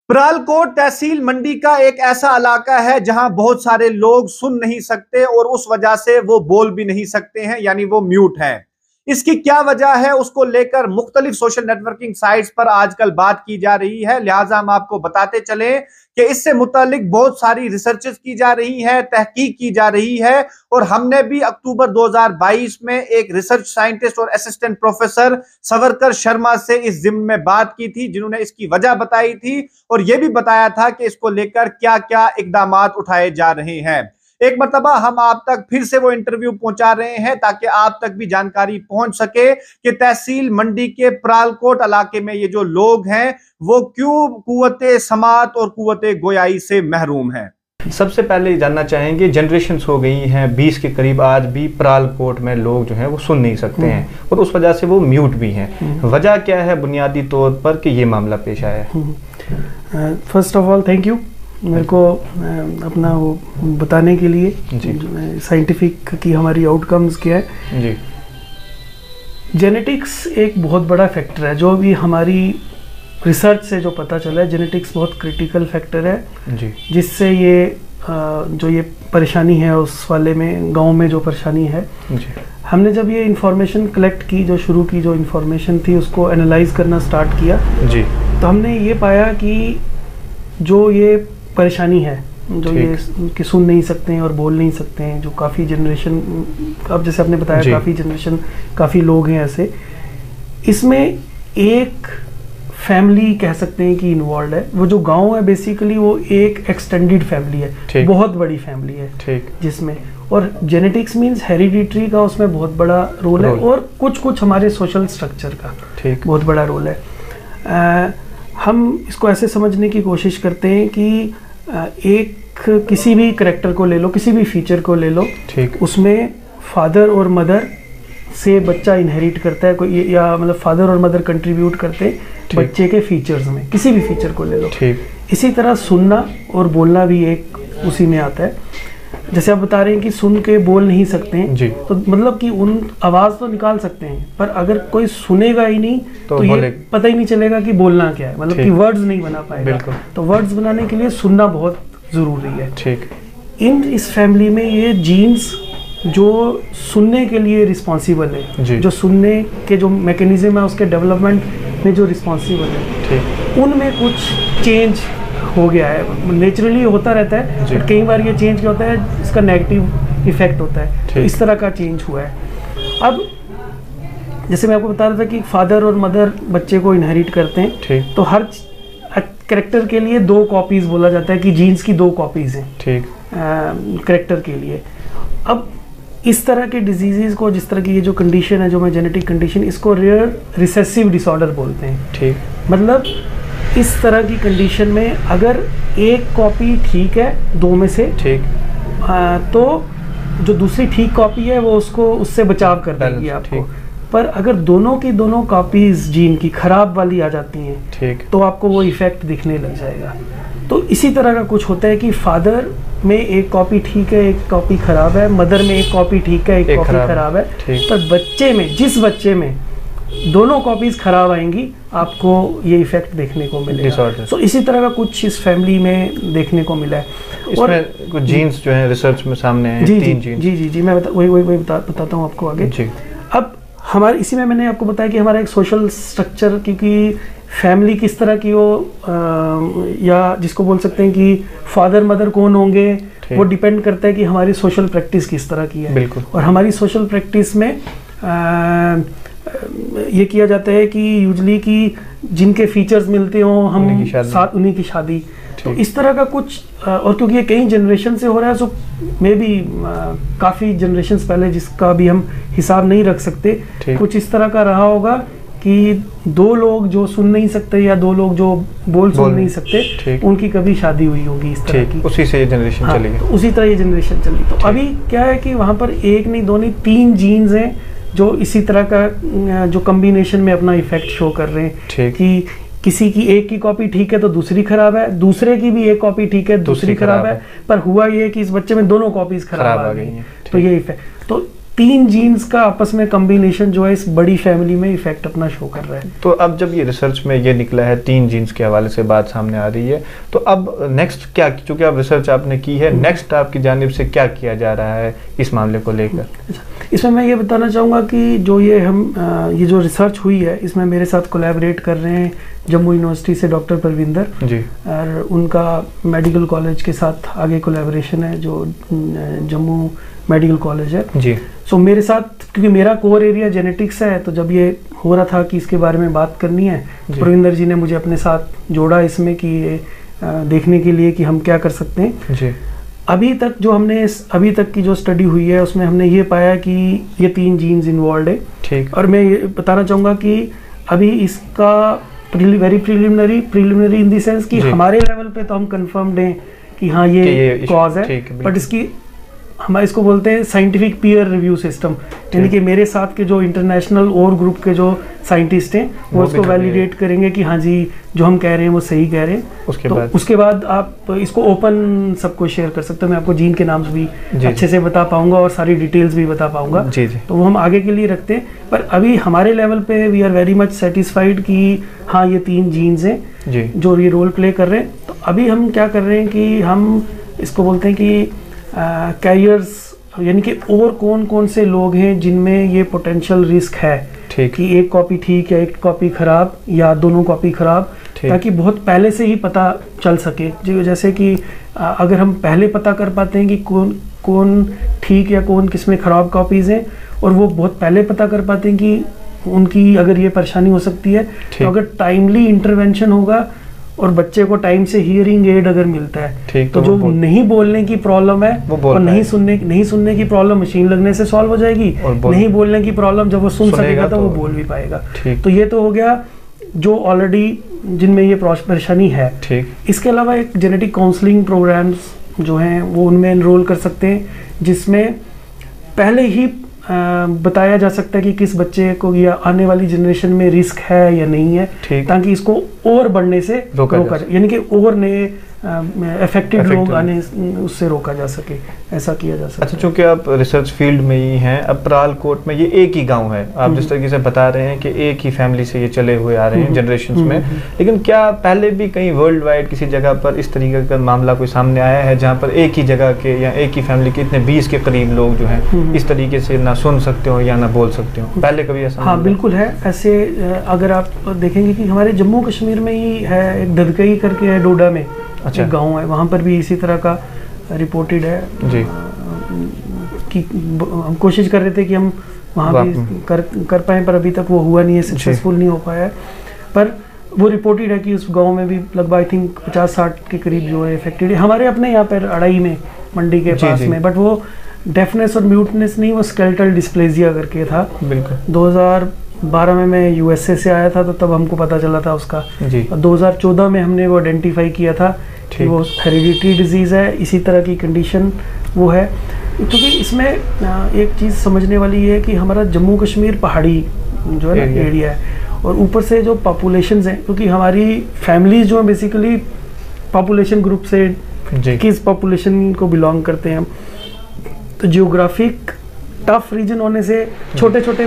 परालकोट तहसील मंडी का एक ऐसा इलाका है जहां बहुत सारे लोग सुन नहीं सकते और उस वजह से वो बोल भी नहीं सकते हैं, यानी वो म्यूट हैं। इसकी क्या वजह है, उसको लेकर मुख्तलिफ सोशल नेटवर्किंग साइट्स पर आजकल बात की जा रही है। लिहाजा हम आपको बताते चले कि इससे मुतालिक बहुत सारी रिसर्चेस की जा रही है, तहकीक की जा रही है। और हमने भी अक्टूबर 2022 में एक रिसर्च साइंटिस्ट और असिस्टेंट प्रोफेसर सवरकर शर्मा से इस जिम्मे में बात की थी, जिन्होंने इसकी वजह बताई थी और यह भी बताया था कि इसको लेकर क्या क्या इकदाम उठाए जा रहे हैं। एक मरतबा हम आप तक फिर से वो इंटरव्यू पहुंचा रहे हैं ताकि आप तक भी जानकारी पहुंच सके कि तहसील मंडी के परालकोट इलाके में ये जो लोग हैं वो क्यों कुव्वते समात और कुव्वते गोयाई से महरूम हैं। सबसे पहले जानना चाहेंगे, जनरेशंस हो गई हैं 20 के करीब, आज भी परालकोट में लोग जो हैं वो सुन नहीं सकते हैं और उस वजह से वो म्यूट भी हैं। वजह क्या है बुनियादी तौर पर कि ये मामला पेश आया है? First of all thank you मेरे को अपना वो बताने के लिए साइंटिफिक की हमारी आउटकम्स क्या है जी। जेनेटिक्स एक बहुत बड़ा फैक्टर है, जो भी हमारी रिसर्च से जो पता चला है, जेनेटिक्स बहुत क्रिटिकल फैक्टर है जी, जिससे ये जो ये परेशानी है उस वाले में गांव में जो परेशानी है जी। हमने जब ये इंफॉर्मेशन कलेक्ट की, जो शुरू की जो इंफॉर्मेशन थी उसको एनालाइज करना स्टार्ट किया जी, तो हमने ये पाया कि जो ये परेशानी है, जो ये कि सुन नहीं सकते हैं और बोल नहीं सकते हैं, जो काफ़ी जनरेशन, अब जैसे आपने बताया काफ़ी जनरेशन, काफ़ी लोग हैं ऐसे, इसमें एक फैमिली कह सकते हैं कि इन्वॉल्व है। वो जो गांव है बेसिकली वो एक एक्सटेंडेड फैमिली है, बहुत बड़ी फैमिली है जिसमें, और जेनेटिक्स मींस हेरिडिटरी का उसमें बहुत बड़ा रोल है और कुछ कुछ हमारे सोशल स्ट्रक्चर का बहुत बड़ा रोल है। हम इसको ऐसे समझने की कोशिश करते हैं कि एक किसी भी करैक्टर को ले लो, किसी भी फीचर को ले लो, उसमें फादर और मदर से बच्चा इनहेरिट करता है कोई, या मतलब फादर और मदर कंट्रीब्यूट करते हैं बच्चे के फीचर्स में, किसी भी फीचर को ले लो। इसी तरह सुनना और बोलना भी एक उसी में आता है। जैसे आप बता रहे हैं कि सुन के बोल नहीं सकते हैं जी, तो मतलब कि उन आवाज़ तो निकाल सकते हैं, पर अगर कोई सुनेगा ही नहीं तो ये पता ही नहीं चलेगा कि बोलना क्या है, मतलब कि वर्ड्स नहीं बना पाएगा। तो वर्ड्स बनाने के लिए सुनना बहुत ज़रूरी है। ठीक, इस फैमिली में ये जीन्स जो सुनने के लिए रिस्पॉन्सिबल है, जो सुनने के जो मैकेनिज्म है उसके डेवलपमेंट में जो रिस्पॉन्सिबल है, उनमें कुछ चेंज हो गया है। नेचुरली होता रहता है, बट कई बार ये चेंज क्या होता है, इसका नेगेटिव इफेक्ट होता है, तो इस तरह का चेंज हुआ है। अब जैसे मैं आपको बता रहा था कि फादर और मदर बच्चे को इनहेरिट करते हैं, तो हर कैरेक्टर के लिए 2 कॉपीज बोला जाता है कि जीन्स की 2 कॉपीज हैं कैरेक्टर के लिए। अब इस तरह के डिजीजेस को, जिस तरह की ये जो कंडीशन है, जो मैं जेनेटिक कंडीशन, इसको रेयर रिसेसिव डिसऑर्डर बोलते हैं। ठीक, मतलब इस तरह की कंडीशन में अगर एक कॉपी ठीक है 2 में से, ठीक, तो जो दूसरी ठीक कॉपी है वो उसको उससे बचाव कर देगी आपको। पर अगर दोनों की दोनों कॉपीज जीन की खराब वाली आ जाती हैं, ठीक, तो आपको वो इफेक्ट दिखने लग जाएगा। तो इसी तरह का कुछ होता है कि फादर में एक कॉपी ठीक है, एक कॉपी खराब है, मदर में एक कॉपी ठीक है, एक कॉपी खराब है, पर बच्चे में, जिस बच्चे में दोनों कॉपीज खराब आएंगी, आपको ये इफेक्ट देखने को मिलेगा। तो इसी तरह का कुछ इस फैमिली में देखने को मिला है। और कुछ जीन्स जो है रिसर्च में सामने हैं, 3 जीन्स। जी मैं वही बताता हूँ आपको आगे जी। अब हमारे इसी में मैंने आपको बताया कि हमारा एक सोशल स्ट्रक्चर, क्योंकि फैमिली किस तरह की हो, या जिसको बोल सकते हैं कि फादर मदर कौन होंगे, वो डिपेंड करता है कि हमारी सोशल प्रैक्टिस किस तरह की है। बिल्कुल। और हमारी सोशल प्रैक्टिस में ये किया जाता है कि यूजली कि जिनके फीचर्स मिलते हो हम साथ उन्हीं की शादी, तो इस तरह का कुछ। और क्योंकि ये कई जनरेशन से हो रहा है, सो मे बी काफ़ी जनरेशन्स पहले, जिसका भी हम हिसाब नहीं रख सकते, कुछ इस तरह का रहा होगा कि 2 लोग जो सुन नहीं सकते या 2 लोग जो सुन नहीं सकते, उनकी कभी शादी हुई होगी इस तरह की, उसी से ये जनरेशन चली गई। तो उसी तरह ये जनरेशन चली। तो अभी क्या है कि वहाँ पर 1 नहीं 2 नहीं 3 जीन्स हैं जो इसी तरह का जो कॉम्बिनेशन में अपना इफेक्ट शो कर रहे हैं, कि किसी की एक की कॉपी ठीक है तो दूसरी खराब है, दूसरे की भी एक कॉपी ठीक है दूसरी खराब है, पर हुआ ये कि इस बच्चे में दोनों कॉपीज खराब आ गई हैं। तो ये इफेक्ट, तो 3 जीन्स का आपस में कॉम्बिनेशन जो है इस बड़ी फैमिली में इफेक्ट अपना शो कर रहा है। तो अब जब ये रिसर्च में ये निकला है 3 जीन्स के हवाले से बात सामने आ रही है, तो अब नेक्स्ट क्या, चूंकि आप रिसर्च आपने की है, नेक्स्ट आपकी जानिब से क्या किया जा रहा है इस मामले को लेकर? इसमें मैं ये बताना चाहूँगा कि जो ये जो रिसर्च हुई है इसमें मेरे साथ कोलैबोरेट कर रहे हैं जम्मू यूनिवर्सिटी से डॉक्टर परविंदर जी, और उनका मेडिकल कॉलेज के साथ आगे कोलैबोरेशन है जो जम्मू मेडिकल कॉलेज है जी। सो मेरे साथ, क्योंकि मेरा कोर एरिया जेनेटिक्स है, तो जब ये हो रहा था कि इसके बारे में बात करनी है, परविंदर जी ने मुझे अपने साथ जोड़ा इसमें कि ये देखने के लिए कि हम क्या कर सकते हैं जी। अभी तक की जो स्टडी हुई है उसमें हमने ये पाया कि ये 3 जीन्स इन्वॉल्व है, ठीक। और मैं ये बताना चाहूँगा कि अभी इसका very preliminary in the sense कि हमारे लेवल पे तो हम कंफर्म्ड हैं कि हाँ ये कॉज है, बट इसकी हम इसको बोलते हैं साइंटिफिक पीयर रिव्यू सिस्टम, यानी कि मेरे साथ के जो इंटरनेशनल और ग्रुप के जो साइंटिस्ट हैं वो इसको वैलिडेट करेंगे कि हाँ जी जो हम कह रहे हैं वो सही कह रहे हैं। उसके बाद आप इसको ओपन सबको शेयर कर सकते हो, मैं आपको जीन के नाम भी अच्छे से बता पाऊंगा और सारी डिटेल्स भी बता पाऊंगा जी जी। तो वो हम आगे के लिए रखते हैं, पर अभी हमारे लेवल पे we are very much satisfied कि हाँ ये 3 जीन्स हैं जो ये रोल प्ले कर रहे हैं। तो अभी हम क्या कर रहे हैं कि हम इसको बोलते हैं कि कैरियर्स, यानी कि और कौन कौन से लोग हैं जिनमें ये पोटेंशियल रिस्क है कि एक कॉपी ठीक है, एक कॉपी खराब या दोनों कॉपी खराब, ताकि बहुत पहले से ही पता चल सके। जैसे कि अगर हम पहले पता कर पाते हैं कि कौन ठीक या कौन किसमें खराब कॉपीज हैं, और वो बहुत पहले पता कर पाते हैं कि उनकी अगर ये परेशानी हो सकती है, तो अगर टाइमली इंटरवेंशन होगा और बच्चे को टाइम से हियरिंग एड अगर मिलता है, तो जो नहीं बोलने की प्रॉब्लम है और नहीं सुनने की प्रॉब्लम मशीन लगने से सॉल्व हो जाएगी, नहीं बोलने की प्रॉब्लम जब वो सुन सकेगा तो वो बोल भी पाएगा। तो ये तो हो गया जो ऑलरेडी जिनमें ये परेशानी है। इसके अलावा एक जेनेटिक काउंसलिंग प्रोग्राम्स जो हैं वो उनमें एनरोल कर सकते हैं, जिसमें पहले ही बताया जा सकता है कि किस बच्चे को या आने वाली जनरेशन में रिस्क है या नहीं है, ताकि इसको और बढ़ने से रोका जाए, यानी कि और नए अफेक्टेड लोग आने उससे रोका जा सके, ऐसा किया जा सकता है। अच्छा, चूंकि आप रिसर्च फील्ड में ही हैं, अब परालकोट में ये एक ही गांव है, आप जिस तरीके से बता रहे हैं कि एक ही फैमिली से ये चले हुए आ रहे हैं जनरेशंस में, लेकिन क्या पहले भी कहीं वर्ल्ड वाइड किसी जगह पर इस तरीके का मामला कोई सामने आया है जहाँ पर एक ही जगह के या एक ही फैमिली के इतने 20 के करीब लोग जो हैं इस तरीके से ना सुन सकते हो या ना बोल सकते हो? पहले कभी ऐसा? हाँ बिल्कुल है ऐसे। अगर आप देखेंगे कि हमारे जम्मू कश्मीर में ही है, एक ददकई करके है डोडा में, अच्छा गांव है, वहाँ पर भी इसी तरह का रिपोर्टेड है जी। कि हम कोशिश कर रहे थे कि हम वहाँ भी कर पाएँ, पर अभी तक वो हुआ नहीं है, सक्सेसफुल नहीं हो पाया है। पर वो रिपोर्टेड है कि उस गांव में भी लगभग आई थिंक 50-60 के करीब जो है इफेक्टेड है। हमारे अपने यहाँ पर अड़ाई में, मंडी के पास में, बट वो डेफनेस और म्यूटनेस नहीं, वो स्केलेटल डिस्प्लेजिया करके था। बिल्कुल 2012 में मैं यूएसए से आया था, तो तब हमको पता चला था उसका। 2014 में हमने वो आइडेंटिफाई किया था कि वो हेरिडिटरी डिजीज है, इसी तरह की कंडीशन वो है। क्योंकि इसमें एक चीज़ समझने वाली है कि हमारा जम्मू कश्मीर पहाड़ी जो है ना एरिया है, और ऊपर से जो पॉपुलेशंस हैं, क्योंकि हमारी फैमिलीज जो है बेसिकली पॉपुलेशन ग्रुप से किस पॉपुलेशन को बिलोंग करते हैं हम, तो जियोग्राफिक टफ रीजन होने से छोटे छोटे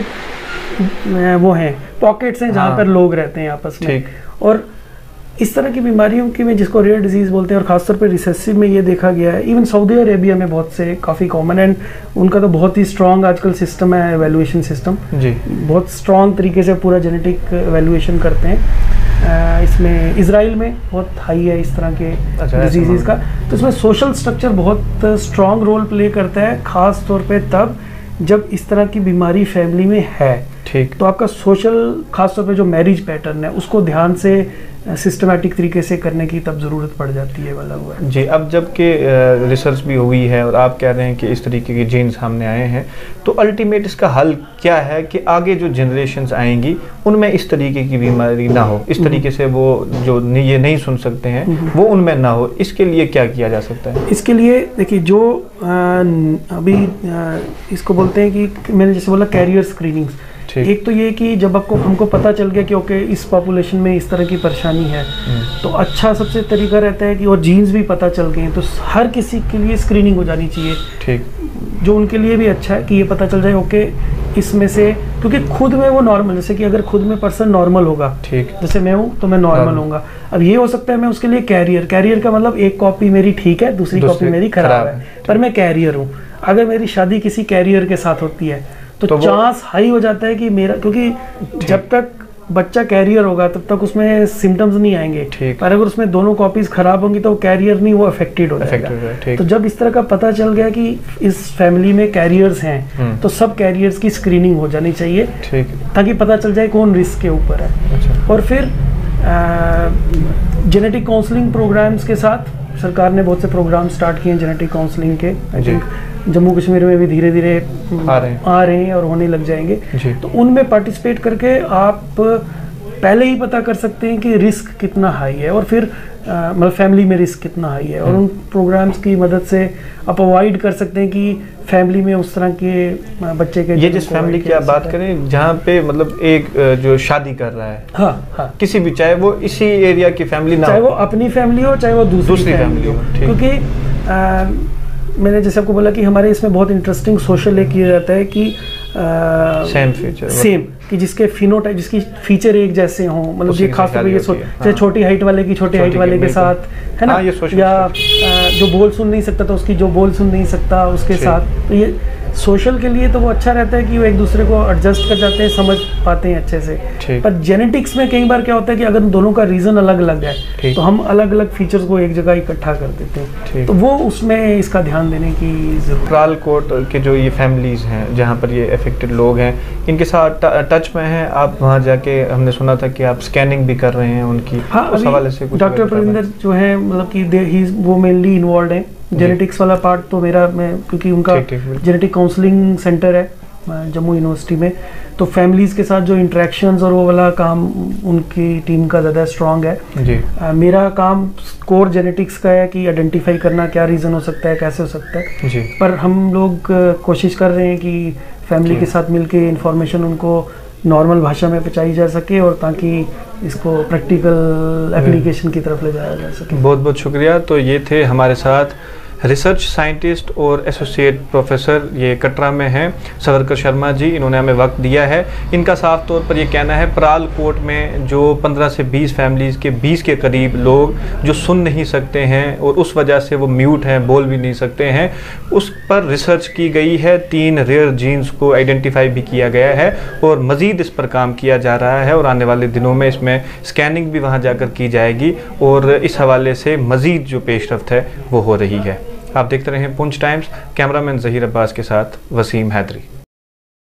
वो हैं पॉकेट्स हैं जहाँ पर लोग रहते हैं आपस में, और इस तरह की बीमारियों की में जिसको रेयर डिजीज बोलते हैं, और खासतौर पे रिसेसिव में ये देखा गया है। इवन सऊदी अरेबिया में बहुत से काफ़ी कॉमन, एंड उनका तो बहुत ही स्ट्रॉन्ग आजकल सिस्टम है, एवेल्युएशन सिस्टम जी, बहुत स्ट्रॉन्ग तरीके से पूरा जेनेटिक एवेल्युएशन करते हैं। इसमें इजराइल में बहुत हाई है इस तरह के डिजीज़ का। तो इसमें सोशल स्ट्रक्चर बहुत स्ट्रॉन्ग रोल प्ले करता है, ख़ास तौर पे तब जब इस तरह की बीमारी फैमिली में है। ठीक, तो आपका सोशल, खासतौर पे जो मैरिज पैटर्न है, उसको ध्यान से सिस्टमैटिक तरीके से करने की तब ज़रूरत पड़ जाती है वाला हुआ है जी। अब जबकि रिसर्च भी हुई है और आप कह रहे हैं कि इस तरीके के जीन्स सामने आए हैं, तो अल्टीमेट इसका हल क्या है कि आगे जो जनरेशन्स आएंगी उनमें इस तरीके की बीमारी ना हो, इस तरीके से वो जो ये नहीं सुन सकते हैं वो उनमें ना हो, इसके लिए क्या किया जा सकता है? इसके लिए देखिए, जो अभी इसको बोलते हैं कि मैंने जैसे बोला कैरियर स्क्रीनिंग्स, एक तो ये कि जब हमको पता चल गया कि ओके इस पॉपुलेशन में इस तरह की परेशानी है, तो अच्छा सबसे तरीका रहता है कि और जीन्स भी पता चल गए हैं, तो हर किसी के लिए स्क्रीनिंग हो जानी चाहिए। ठीक, जो उनके लिए भी अच्छा है कि ये पता चल जाए ओके इसमें से, क्योंकि खुद में वो नॉर्मल, जैसे कि अगर खुद में पर्सन नॉर्मल होगा, ठीक, जैसे मैं हूँ तो मैं नॉर्मल होऊंगा। अब ये हो सकता है मैं उसके लिए कैरियर का मतलब एक कॉपी मेरी ठीक है, दूसरी कॉपी मेरी खराब है, पर मैं कैरियर हूँ। अगर मेरी शादी किसी कैरियर के साथ होती है तो चांस हाई हो जाता है कि मेरा, क्योंकि जब तक बच्चा कैरियर होगा तब तक उसमें सिम्टम्स नहीं आएंगे, पर अगर उसमें दोनों कॉपीज खराब होंगी तो कैरियर नहीं, वो अफेक्टेड हो जाएगा। तो जब इस तरह का पता चल गया कि इस फैमिली में कैरियर्स हैं तो सब कैरियर्स की स्क्रीनिंग हो जानी चाहिए, ताकि पता चल जाए कौन रिस्क के ऊपर है। और फिर जेनेटिक काउंसलिंग प्रोग्राम्स के साथ सरकार ने बहुत से प्रोग्राम स्टार्ट किए हैं जेनेटिक काउंसलिंग के। आई थिंक जम्मू कश्मीर में भी धीरे धीरे आ रहे हैं और होने लग जाएंगे। तो उनमें पार्टिसिपेट करके आप पहले ही पता कर सकते हैं कि रिस्क कितना हाई है, और फिर मतलब फैमिली में रिस्क कितना हाई है, और उन प्रोग्राम्स की मदद से आप अवॉइड कर सकते हैं कि फैमिली में उस तरह के बच्चे के, ये जिस फैमिली की आप बात करें जहाँ पे मतलब एक जो शादी कर रहा है, हाँ, किसी भी, चाहे वो इसी एरिया की फैमिली ना, चाहे वो अपनी फैमिली हो चाहे वो दूसरी फैमिली हो, क्योंकि मैंने जैसे आपको बोला कि हमारे इसमें बहुत इंटरेस्टिंग सोशल एक किया जाता है कि सेम कि जिसके फिनोटाइप, जिसकी फीचर एक जैसे हों, मतलब ये खास तौर पे ये जैसे छोटी हाइट वाले की छोटी हाइट वाले के साथ है ना, या जो बोल सुन नहीं सकता तो उसकी जो बोल सुन नहीं सकता उसके साथ। तो ये सोशल के लिए तो वो अच्छा रहता है कि वो एक दूसरे को एडजस्ट कर जाते हैं, समझ पाते हैं अच्छे से। पर जेनेटिक्स में कई बार क्या होता है कि अगर दोनों का रीजन अलग अलग है तो हम अलग अलग फीचर्स को एक जगह इकट्ठा कर देते हैं, तो वो उसमें इसका ध्यान देने की जरूरत। परालकोट के जो ये फैमिलीज हैं जहाँ पर ये अफेक्टेड लोग हैं, इनके साथ टच में हैं आप? वहाँ जाके हमने सुना था कि आप स्कैनिंग भी कर रहे हैं उनकी, उस हवाले से कुछ? डॉक्टर प्रविंदर जो है मतलब कि वो मेनली इन्वॉल्व है जेनेटिक्स वाला पार्ट, तो मैं क्योंकि उनका जेनेटिक काउंसलिंग सेंटर है जम्मू यूनिवर्सिटी में, तो फैमिलीज के साथ जो इंटरेक्शंस और वो वाला काम उनकी टीम का ज़्यादा स्ट्रांग है जी। मेरा काम कोर जेनेटिक्स का है कि आइडेंटिफाई करना क्या रीज़न हो सकता है, कैसे हो सकता है जी। पर हम लोग कोशिश कर रहे हैं कि फैमिली के साथ मिलके इंफॉर्मेशन उनको नॉर्मल भाषा में पहुंचाई जा सके, और ताकि इसको प्रैक्टिकल एप्लीकेशन की तरफ ले जाया जा सके। बहुत बहुत शुक्रिया। तो ये थे हमारे साथ रिसर्च साइंटिस्ट और एसोसिएट प्रोफेसर, ये कटरा में हैं, सवरकर शर्मा जी। इन्होंने हमें वक्त दिया है। इनका साफ तौर पर ये कहना है परालकोट में जो 15 से 20 फैमिलीज़ के 20 के करीब लोग जो सुन नहीं सकते हैं और उस वजह से वो म्यूट हैं, बोल भी नहीं सकते हैं, उस पर रिसर्च की गई है। 3 रेयर जीन्स को आइडेंटिफाई भी किया गया है और मज़ीद इस पर काम किया जा रहा है, और आने वाले दिनों में इसमें स्कैनिंग भी वहाँ जाकर की जाएगी, और इस हवाले से मज़ीद जो पेशरफ्त है वो हो रही है। आप देखते रहें पुंछ टाइम्स। कैमरामैन ज़हीर अब्बास के साथ वसीम हैदरी।